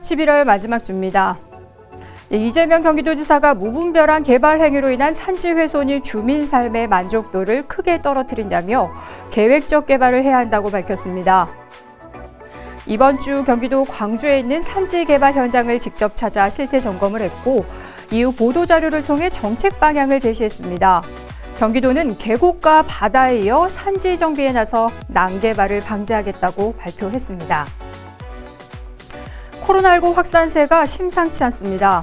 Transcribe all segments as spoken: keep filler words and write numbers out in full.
십일월 마지막 주입니다. 이재명 경기도지사가 무분별한 개발 행위로 인한 산지 훼손이 주민 삶의 만족도를 크게 떨어뜨린다며 계획적 개발을 해야 한다고 밝혔습니다. 이번 주 경기도 광주에 있는 산지 개발 현장을 직접 찾아 실태 점검을 했고 이후 보도자료를 통해 정책 방향을 제시했습니다. 경기도는 계곡과 바다에 이어 산지 정비에 나서 난개발을 방지하겠다고 발표했습니다. 코로나십구 확산세가 심상치 않습니다.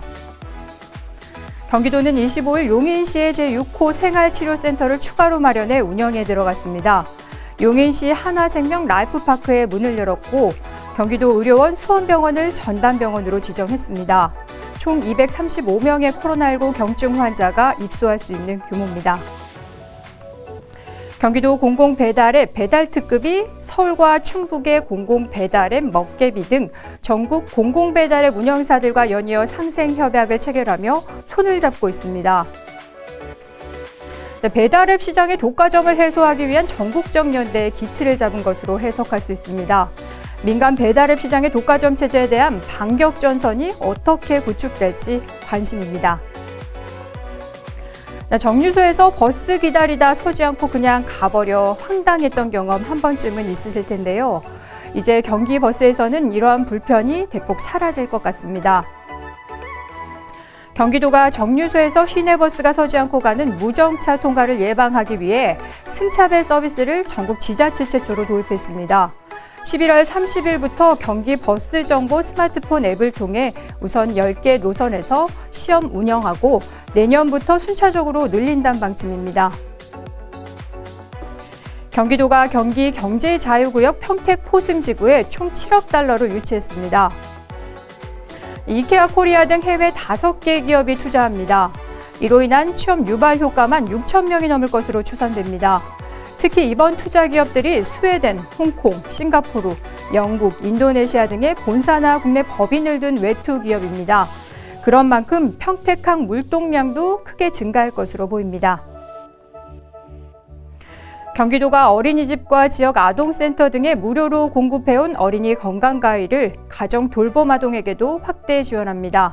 경기도는 이십오일 용인시의 제육 호 생활치료센터를 추가로 마련해 운영에 들어갔습니다. 용인시 하나생명 라이프파크에 문을 열었고 경기도 의료원 수원병원을 전담병원으로 지정했습니다. 총 이백삼십오 명의 코로나십구 경증 환자가 입소할 수 있는 규모입니다. 경기도 공공배달앱 배달특급이 서울과 충북의 공공배달앱 먹개비 등 전국 공공배달앱 운영사들과 연이어 상생협약을 체결하며 손을 잡고 있습니다. 배달앱 시장의 독과점을 해소하기 위한 전국적 연대의 기틀을 잡은 것으로 해석할 수 있습니다. 민간 배달앱 시장의 독과점 체제에 대한 반격 전선이 어떻게 구축될지 관심입니다. 정류소에서 버스 기다리다 서지 않고 그냥 가버려 황당했던 경험 한 번쯤은 있으실 텐데요. 이제 경기 버스에서는 이러한 불편이 대폭 사라질 것 같습니다. 경기도가 정류소에서 시내버스가 서지 않고 가는 무정차 통과를 예방하기 위해 승차벨 서비스를 전국 지자체 최초로 도입했습니다. 십일월 삼십일부터 경기 버스 정보 스마트폰 앱을 통해 우선 열 개 노선에서 시험 운영하고 내년부터 순차적으로 늘린다는 방침입니다. 경기도가 경기 경제자유구역 평택 포승지구에 총 칠억 달러를 유치했습니다. 이케아 코리아 등 해외 다섯 개 기업이 투자합니다. 이로 인한 취업 유발 효과만 육천 명이 넘을 것으로 추산됩니다. 특히 이번 투자 기업들이 스웨덴, 홍콩, 싱가포르, 영국, 인도네시아 등의 본사나 국내 법인을 둔 외투 기업입니다. 그런 만큼 평택항 물동량도 크게 증가할 것으로 보입니다. 경기도가 어린이집과 지역 아동센터 등에 무료로 공급해온 어린이 건강가위를 가정 돌봄 아동에게도 확대 지원합니다.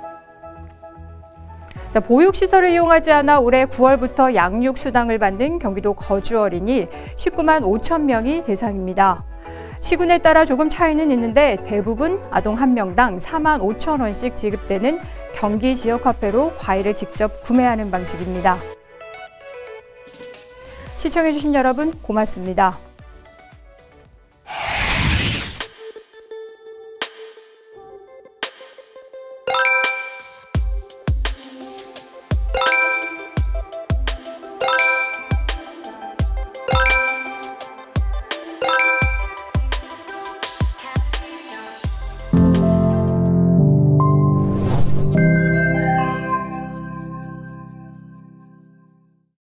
보육시설을 이용하지 않아 올해 구월부터 양육수당을 받는 경기도 거주 어린이 십구만 오천 명이 대상입니다. 시군에 따라 조금 차이는 있는데 대부분 아동 한 명당 사만 오천 원씩 지급되는 경기 지역 화폐로 과일을 직접 구매하는 방식입니다. 시청해주신 여러분 고맙습니다.